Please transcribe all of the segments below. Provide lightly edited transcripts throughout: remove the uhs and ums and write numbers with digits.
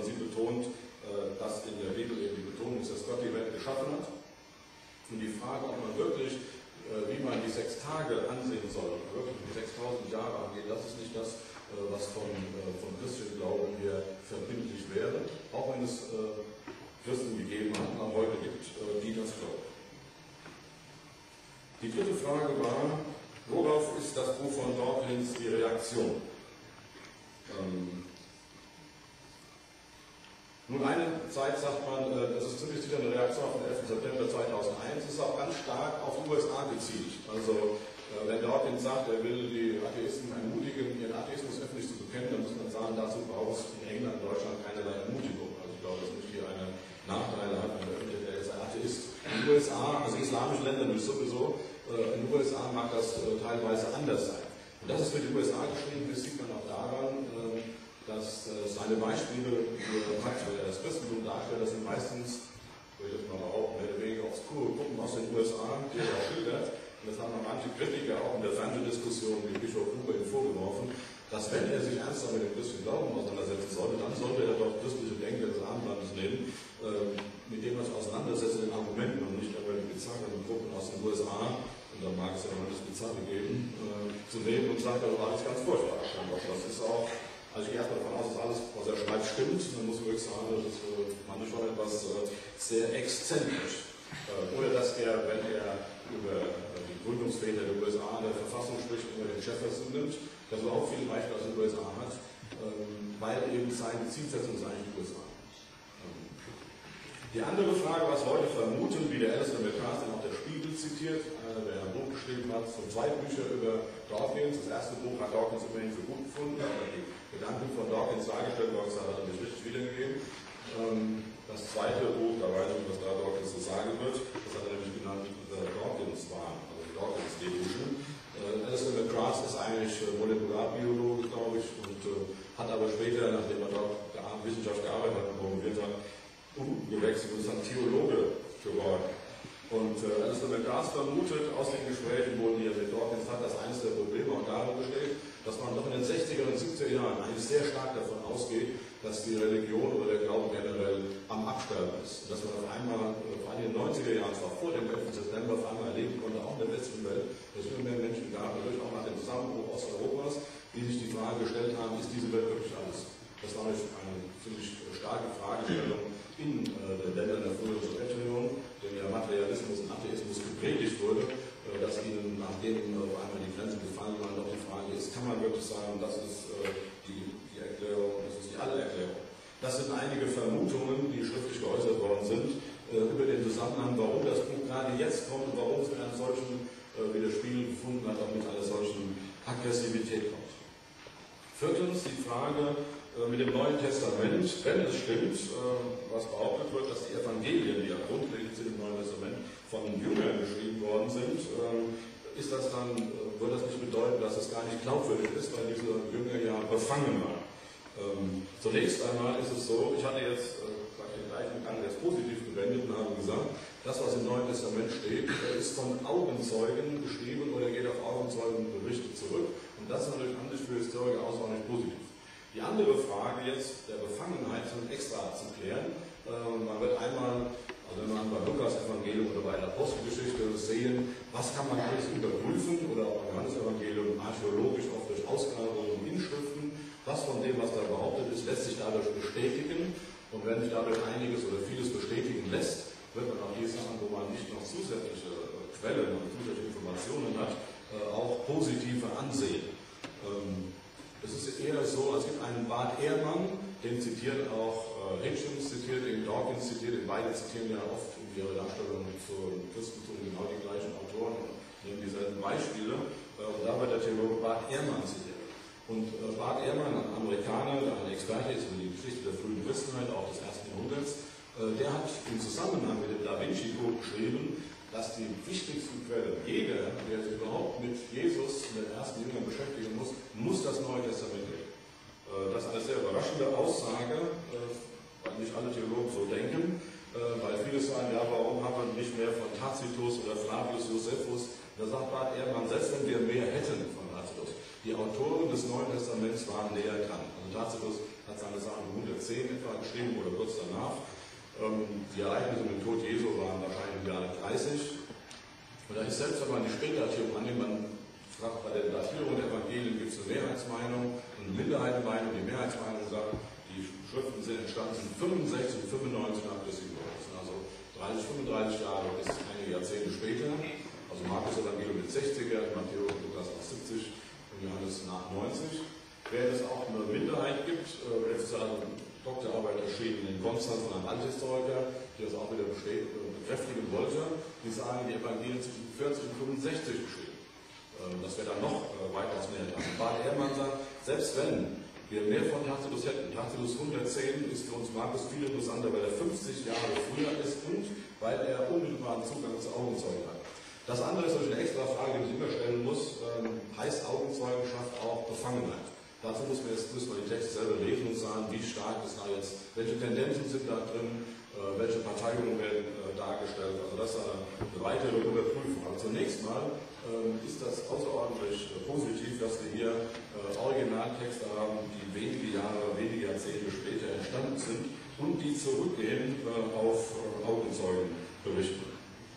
sondern sie betont, dass in der Bibel eben die Betonung ist, dass Gott die Welt geschaffen hat. Und die Frage, ob man wirklich, wie man die 6 Tage ansehen soll, wirklich die 6000 Jahre angeht, das ist nicht das, was vom christlichen Glauben her verbindlich wäre, auch wenn es Christen gegeben hat und auch heute gibt, die das glauben. Die dritte Frage war, worauf ist das Buch von Dawkins die Reaktion? Nun, eine Zeit sagt man, das ist ziemlich sicher eine Reaktion auf den 11. September 2001, ist auch ganz stark auf die USA gezielt. Also, wenn Dawkins sagt, er will die Atheisten ermutigen, ihren Atheismus öffentlich zu bekennen, dann muss man sagen, dazu braucht es in England, Deutschland keinerlei Ermutigung. Also, ich glaube, dass nicht hier eine Nachteile hat, wenn der öffentlich, der ist ein Atheist. In den USA, also islamische Länder nicht sowieso, in den USA mag das teilweise anders sein. Und das ist für die USA geschrieben, das sieht man auch daran, dass seine Beispiele hat, das Christentum darstellt, das sind meistens, würde ich mal auch mehr oder weniger obskure Gruppen aus den USA, die er auch schildert. Und das haben manche Kritiker auch in der Fernsehdiskussion wie Bischof Huber ihm vorgeworfen, dass wenn er sich ernsthaft mit dem christlichen Glauben auseinandersetzen sollte, dann sollte er doch christliche Denker des Abendlandes nehmen, mit dem er sich auseinandersetzt in den Argumenten und nicht aber die bizarren Gruppen aus den USA, und da mag es ja noch das Bizarre geben, zu nehmen und sagt, das war alles ganz furchtbar. Das ist auch, also ich gehe erstmal davon aus, dass alles, was er schreibt, stimmt. Dann muss man wirklich sagen, das ist manchmal etwas sehr exzentrisch. Oder dass er, wenn er über die Gründungsväter der USA in der Verfassung spricht, über den Jefferson nimmt, der so auch viele Beispiele aus den USA hat, weil eben seine Zielsetzung ist eigentlich die USA. Die andere Frage, was Leute vermuten, wie der Alistair McCarthy auch der Spiegel zitiert, der ein Buch geschrieben hat, so 2 Bücher über Dawkins. Das erste Buch hat Dawkins immerhin für gut gefunden, aber die Gedanken von Dawkins dargestellt, hat er nicht richtig wiedergegeben. Das zweite Buch, da weiß ich nicht, was da Dawkins so sagen wird, das hat er nämlich genannt, Dawkins war, also Dawkins Delusion. Alistair McCarthy ist eigentlich Molekularbiologe, glaube ich, und hat aber später, nachdem er dort Wissenschaft gearbeitet hat und promoviert hat, umgewechselt und ist dann Theologe geworden. Und Alistair McCarthy vermutet aus den Gesprächen, die er mit Dawkins hat, dass eines der Probleme auch darin besteht, dass man doch in den 60er und 70er Jahren eigentlich sehr stark davon ausgeht, dass die Religion oder der Glaube generell am Absterben ist. Und dass man auf einmal, vor allem in den 90er Jahren, zwar vor dem 11. September, auf einmal erleben konnte, auch in der westlichen Welt, dass es immer mehr Menschen gab, natürlich auch nach dem Zusammenbruch Osteuropas, die sich die Frage gestellt haben, ist diese Welt wirklich alles? Das war eine ziemlich starke Fragestellung in den Ländern der früheren Sowjetunion, denen ja Materialismus und Atheismus gepredigt wurde, dass ihnen, nachdem auf einmal die Grenzen gefallen waren, doch die Frage ist, kann man wirklich sagen, das ist die Erklärung, das ist die Allererklärung. Das sind einige Vermutungen, die schriftlich geäußert worden sind, über den Zusammenhang, warum das Buch gerade jetzt kommt und warum es mit einem solchen, wie der Spiegel gefunden hat, auch mit einer solchen Aggressivität kommt. Viertens die Frage mit dem Neuen Testament, wenn es stimmt, was behauptet wird, dass die Evangelien, die ja grundlegend sind im Neuen Testament, von Jüngern geschrieben worden sind, ist das dann, würde das nicht bedeuten, dass es gar nicht glaubwürdig ist, weil diese Jünger ja befangen waren. Zunächst einmal ist es so, ich hatte jetzt den gleichen Gang jetzt positiv gewendet und habe gesagt, das, was im Neuen Testament steht, ist von Augenzeugen geschrieben oder geht auf Augenzeugenberichte zurück. Und das ist natürlich an sich für Historiker außerordentlich positiv. Die andere Frage jetzt der Befangenheit sind extra zu klären. Man wird einmal, also wenn man beim Lukas-Evangelium oder bei der Apostelgeschichte sehen, was kann man alles überprüfen oder auch beim Johannes-Evangelium archäologisch auch durch Ausgrabungen, Inschriften, was von dem, was da behauptet ist, lässt sich dadurch bestätigen. Und wenn sich dadurch einiges oder vieles bestätigen lässt, wird man auch die Sachen, wo man nicht noch zusätzliche Quellen und zusätzliche Informationen hat, auch positive ansehen. Es ist eher so, es gibt einen Bart Ehrmann, den zitiert auch Hitchens, zitiert den Dawkins, zitiert den, beide zitieren ja oft in ihrer Darstellung zum Christentum genau die gleichen Autoren und nehmen dieselben Beispiele. Und da wird der Theologe Bart Ehrmann zitiert. Und Bart Ehrmann, ein Amerikaner, ein Experte ist über die Geschichte der frühen Christenheit, auch des 1. Jahrhunderts, der hat im Zusammenhang mit dem Da Vinci Code geschrieben, dass die wichtigsten Quellen, jeder, der sich überhaupt mit Jesus und den ersten Jüngern beschäftigen muss, muss das Neue Testament lesen. Das ist eine sehr überraschende Aussage, weil nicht alle Theologen so denken, weil viele sagen, ja, warum haben wir nicht mehr von Tacitus oder Flavius Josephus? Da sagt Bart Ehrmann, selbst wenn wir mehr hätten von Tacitus, Die Autoren des Neuen Testaments waren näher dran. Also Tacitus hat seine Sachen 110 etwa geschrieben oder kurz danach. Die Ereignisse mit dem Tod Jesu waren wahrscheinlich im Jahre 30. Und da ist selbst, wenn man die Spätdatierung annimmt, man fragt, bei der Datierung der Evangelien gibt es eine Mehrheitsmeinung und eine Minderheitenmeinung. Die Mehrheitsmeinung sagt, die Schriften sind entstanden 65 und 95 nach Christi Geburt. Das sind also 30, 35 Jahre bis einige Jahrzehnte später. Also Markus Evangelium mit 60er, Matthäus und Lukas nach 70 und Johannes nach 90. Während es auch eine Minderheit gibt, jetzt also Doktorarbeit erschienen in Konstanz von einem Althistoriker, die das auch wieder bekräftigen wollte, die sagen, die Evangelien zwischen 40 und 65 geschrieben. Das wäre dann noch weitaus näher dran. Bart Ehrmann sagt, selbst wenn wir mehr von Tacitus hätten, Tacitus 110 ist für uns Markus viel interessanter, weil er 50 Jahre früher ist und weil er unmittelbaren Zugang zu Augenzeugen hat. Das andere ist natürlich eine extra Frage, die ich immer stellen muss, heißt Augenzeugenschaft auch Befangenheit? Dazu müssen wir die Texte selber lesen und sagen, wie stark ist da jetzt, welche Tendenzen sind da drin, welche Parteiungen werden dargestellt. Also das ist eine weitere Überprüfung. Aber zunächst mal ist das außerordentlich positiv, dass wir hier Originaltexte haben, die wenige Jahre, wenige Jahrzehnte später entstanden sind und die zurückgehen auf Augenzeugenberichte.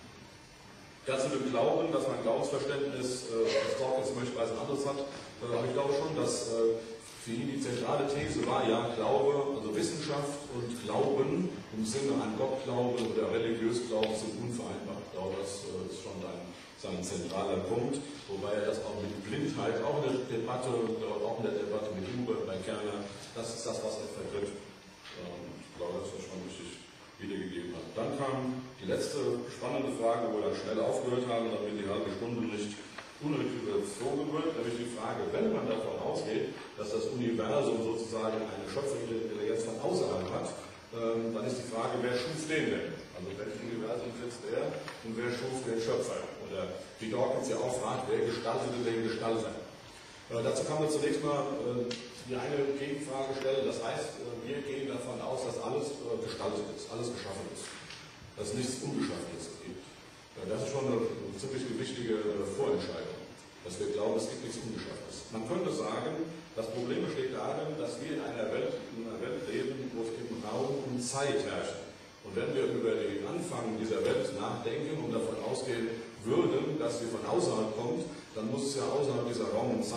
Dazu dem Glauben, dass mein Glaubensverständnis, das Dawkins möglicherweise anderes hat, aber ich glaube schon, dass für ihn die zentrale These war, ja, Glaube, also Wissenschaft und Glauben im Sinne an Gott glauben oder religiös Glauben sind unvereinbar. Ich glaube, das ist schon sein zentraler Punkt, wobei er das auch mit Blindheit, auch in der Debatte mit Huber, bei Kerner, das ist das, was er vertritt. Ich glaube, das ist schon richtig wiedergegeben hat. Dann kam die letzte spannende Frage, wo wir dann schnell aufgehört haben, damit die halbe Stunde nicht unnötig überzogen wird, nämlich die Frage, wenn man davon ausgeht, dass das Universum sozusagen eine schöpferische Intelligenz von außerhalb hat, dann ist die Frage, wer schuf den denn? Also welches Universum sitzt er und wer schuf den Schöpfer? Oder wie Dawkins ja auch fragt, wer gestaltete den Gestalter? Dazu kann man zunächst mal die eine Gegenfrage stellen, das heißt, wir gehen davon aus, dass alles gestaltet ist, alles geschaffen ist, dass es nichts Ungeschaffenes gibt. Das ist schon eine ziemlich wichtige Vorentscheidung, dass wir glauben, es gibt nichts Ungeschaffenes. Man könnte sagen, das Problem besteht darin, dass wir in einer Welt leben, wo eben Raum und Zeit herrschen. Und wenn wir über den Anfang dieser Welt nachdenken und davon ausgehen würden, dass sie von außerhalb kommt, dann muss es ja außerhalb dieser Raum- und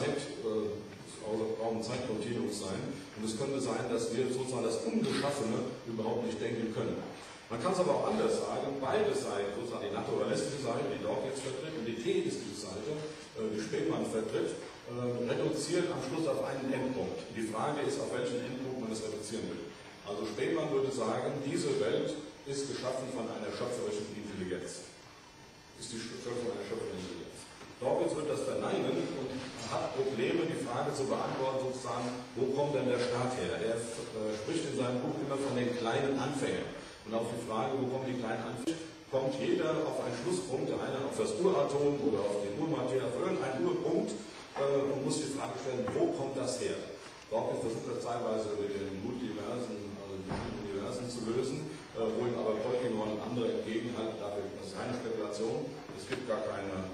Zeitkontinuums sein. Und es könnte sein, dass wir sozusagen das Ungeschaffene überhaupt nicht denken können. Man kann es aber auch anders sagen, beide Seiten, sozusagen die naturalistische Seite, die Dawkins vertritt, und die theistische Seite, die Spemann vertritt, reduziert am Schluss auf einen Endpunkt. Die Frage ist, auf welchen Endpunkt man es reduzieren will. Also Spemann würde sagen, diese Welt ist geschaffen von einer schöpferischen Intelligenz. Ist die Schöpfung einer schöpferischen Intelligenz. Dawkins wird das verneinen und hat Probleme, die Frage zu beantworten, sozusagen, wo kommt denn der Staat her? Er spricht in seinem Buch immer von den kleinen Anfängen. Und auf die Frage, wo kommen die kleinen Anfänge, kommt jeder auf einen Schlusspunkt, der eine auf das Uratom oder auf den Urmaterie, auf irgendeinen Urpunkt und muss die Frage stellen, wo kommt das her? Dawkins versucht das teilweise mit den Multiversen, also die Universen zu lösen, wo ihm aber Polkinghorne und andere entgegenhalten, dafür das ist keine Spekulation, es gibt gar keine,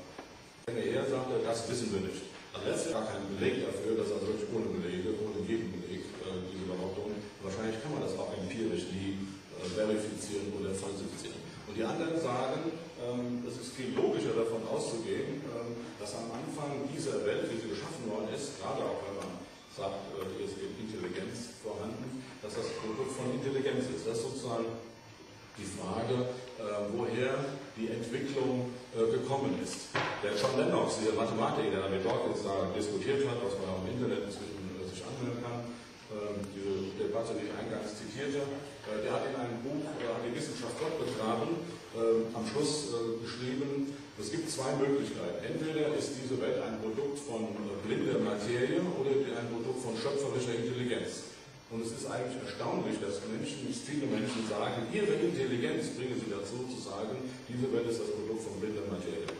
er sagte, das wissen wir nicht. Also letztlich gar keinen Beleg dafür, dass also wirklich ohne Belege, ohne jeden Beleg, diese Behauptung, wahrscheinlich kann man das auch empirisch nie verifizieren oder falsifizieren. Und die anderen sagen, es ist viel logischer davon auszugehen, dass am Anfang dieser Welt, wie sie geschaffen worden ist, gerade auch wenn man sagt, hier ist eben Intelligenz vorhanden, dass das Produkt von Intelligenz ist. Das ist sozusagen die Frage, woher die Entwicklung gekommen ist. Der John Lennox, dieser Mathematiker, der mit Dawkins da diskutiert hat, was man auch im Internet inzwischen sich anhören kann, diese Debatte, die ich eingangs zitierte, der hat in einem Buch, die Wissenschaft Gott begraben, am Schluss geschrieben, es gibt zwei Möglichkeiten. Entweder ist diese Welt ein Produkt von blinder Materie oder ein Produkt von schöpferischer Intelligenz. Und es ist eigentlich erstaunlich, dass viele Menschen sagen, ihre Intelligenz bringen sie dazu zu sagen, diese Welt ist das Produkt von blinder Materie.